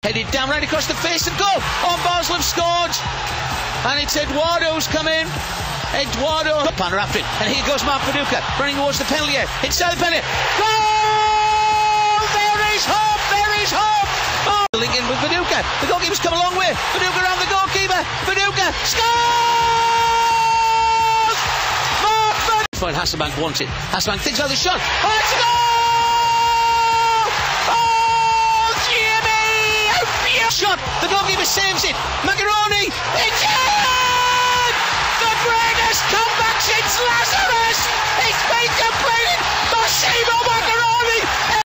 headed down right across the face and goal. Basle have scored, and it's Eduardo's come in. Eduardo, Panner after it, and here goes Mark Viduka running towards the penalty area. Inside the penalty, goal! There is hope. There is hope. Oh, link in with Viduka. The goalkeeper's come a long way. Viduka around the goalkeeper. Viduka scores. Mark Viduka. Hasselbank wants it. Hasselbank thinks of the shot. Oh, it's a goal! Shot, the goalkeeper saves it. Macaroni, it's in! The greatest comeback since Lazarus! It's been completed. Massimo Macaroni.